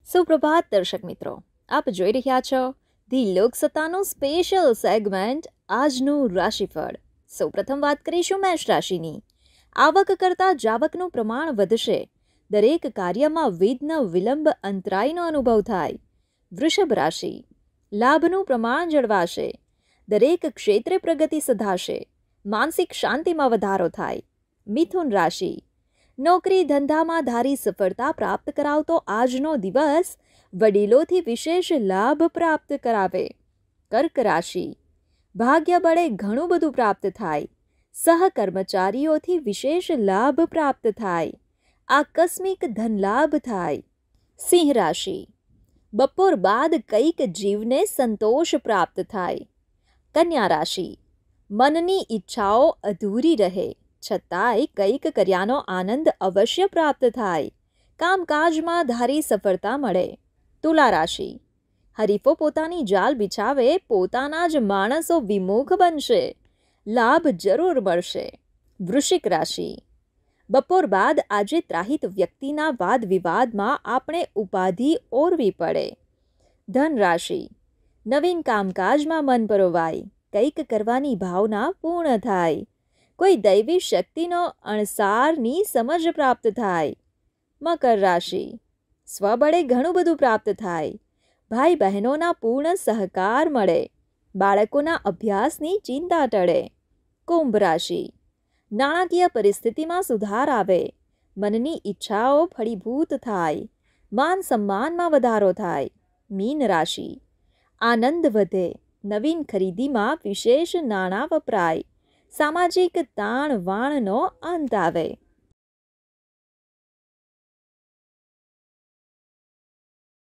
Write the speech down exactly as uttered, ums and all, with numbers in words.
સુપ્રભાત દર્શક મિત્રો, આપ જોઈ રહ્યા છો ધી લોકસત્તાનું સ્પેશિયલ સેગમેન્ટ આજનું રાશિફળ. સૌપ્રથમ વાત કરીશું મેષ રાશિની. આવક કરતાં જાવકનું પ્રમાણ વધશે. દરેક કાર્યમાં વિઘ્ન વિલંબ અંતરાયનો અનુભવ થાય. વૃષભ રાશિ. લાભનું પ્રમાણ જળવાશે. દરેક ક્ષેત્રે પ્રગતિ સધાશે. માનસિક શાંતિમાં વધારો થાય. મિથુન રાશિ. નોકરી ધંધામાં ધારી સફળતા પ્રાપ્ત કરાવતો આજનો દિવસ વડીલોથી વિશેષ લાભ પ્રાપ્ત કરાવે. કર્ક રાશિ. ભાગ્ય બળે ઘણું બધું પ્રાપ્ત થાય. સહકર્મચારીઓથી વિશેષ લાભ પ્રાપ્ત થાય. આકસ્મિક ધનલાભ થાય. સિંહ રાશિ. બપોર બાદ કંઈક જીવને સંતોષ પ્રાપ્ત થાય. કન્યા રાશિ. મનની ઈચ્છાઓ અધૂરી રહે છતાંય કંઈક કર્યાનો આનંદ અવશ્ય પ્રાપ્ત થાય. કામકાજમાં ધારી સફળતા મળે. તુલા રાશિ. હરીફો પોતાની જાલ બિછાવે, પોતાના જ માણસો વિમુખ બનશે. લાભ જરૂર મળશે. વૃશ્ચિક રાશિ. બપોર બાદ આજે ત્રાહિત વ્યક્તિના વાદ વિવાદમાં આપણે ઉપાધિ ઓરવી પડે. ધન રાશિ. નવીન કામકાજમાં મન પરોવાય. કંઈક કરવાની ભાવના પૂર્ણ થાય. કોઈ દૈવી શક્તિનો અણસારની સમજ પ્રાપ્ત થાય. મકર રાશિ. સ્વબળે ઘણું બધું પ્રાપ્ત થાય. ભાઈ બહેનોના પૂર્ણ સહકાર મળે. બાળકોના અભ્યાસની ચિંતા ટળે. કુંભ રાશિ. નાણાકીય પરિસ્થિતિમાં સુધાર આવે. મનની ઈચ્છાઓ ફળીભૂત થાય. માન સન્માનમાં વધારો થાય. મીન રાશિ. આનંદ વધે. નવીન ખરીદીમાં વિશેષ નાણાં વપરાય. સામાજિક તાણ વાણનો અંત આવે.